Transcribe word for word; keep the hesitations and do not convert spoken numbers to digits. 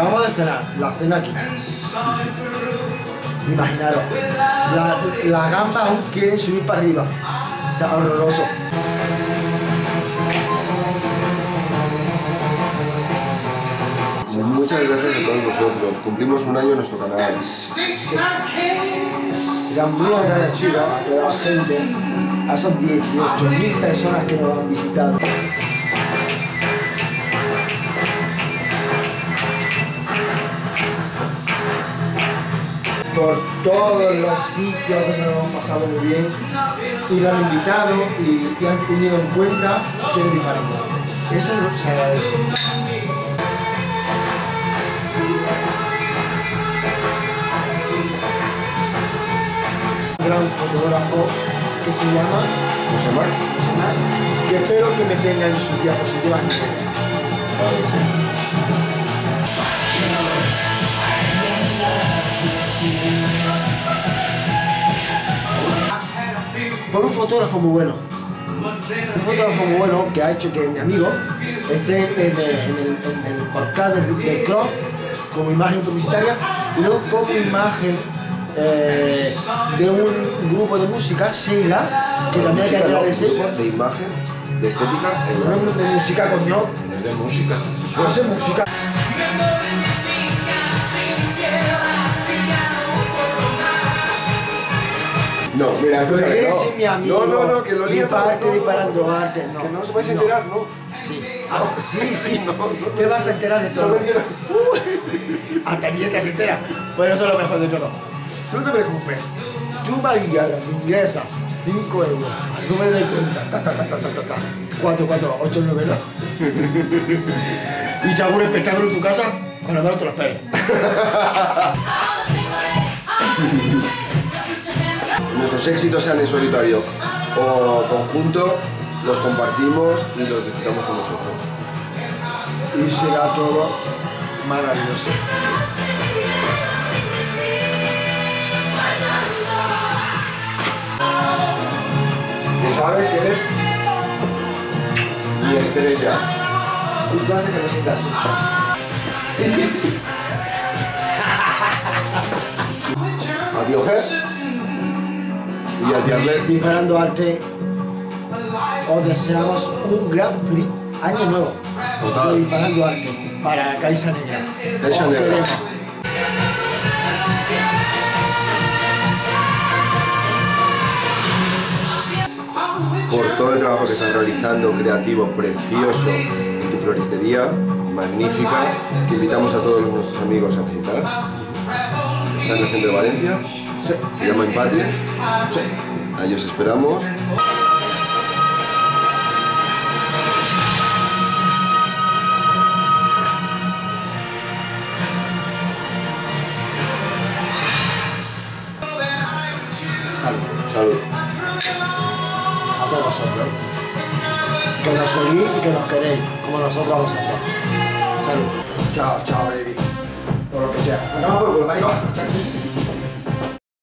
acabamos de cenar, la cena aquí. Imaginaros, la, las gambas aún quieren subir para arriba. O sea, horroroso. Muchas gracias a todos vosotros. Cumplimos un año en nuestro canal. Sí. Ya muy agradecido a toda la gente, a esos dieciocho mil personas que nos han visitado. Por todos los sitios donde nos hemos pasado muy bien y nos han invitado y, y han tenido en cuenta que es diferente. Eso se agradece. Un gran fotógrafo que se llama José Max. José Max, que espero que me tenga en sus diapositivas. Vale, sí. Por un fotógrafo muy bueno. Un fotógrafo muy bueno que ha hecho que mi amigo esté en el, en el, en el podcast del, del Club como imagen publicitaria y luego como imagen eh, de un grupo de música, Sheila, que también hay que agradecer. De imagen, de estética, No es de música, coño. de música. Pues es música. No, mira, Pero escúchame, ese no. es mi amigo. No, no, no, que lo lías. Disparate, disparando arte. No, Que no se vais a enterar, no. Sí, ah, sí, sí. Te vas a enterar de todo. No me entero. Hasta ni te se entera. Pues eso es lo mejor de todo. Tú no te preocupes. Tú vas a guiar, ingresa cinco euros al número de cuenta. Ta, ta, ta, ta, ta, ta, ta. cuatro cuatro ocho nueve dos. Y te hago un espectáculo en tu casa cuando menos te lo esperes. Nuestros éxitos sean en solitario o conjunto, los compartimos y los disfrutamos con nosotros. Y será todo maravilloso. Que sabes que eres mi estrella. Y tú haces que me sientas así. Adiós, Ger. Y a ti, Arlet. Disparando arte, os deseamos un gran feliz año nuevo. Total. De Disparando arte para Caixa Negra. Caixa Os Negra. queremos. Por todo el trabajo que estás realizando, creativo, precioso, en tu floristería, magnífica, que invitamos a todos nuestros amigos a visitar. Está en el centro de Valencia, Sí. se llama Impatrias, Sí. ahí os esperamos. Salud. Salud. A todos vosotros. Que nos seguís y que nos queréis, como nosotros a vosotros. Salud. Chao, chao, baby. O lo que sea. Nos vemos por culo, marico.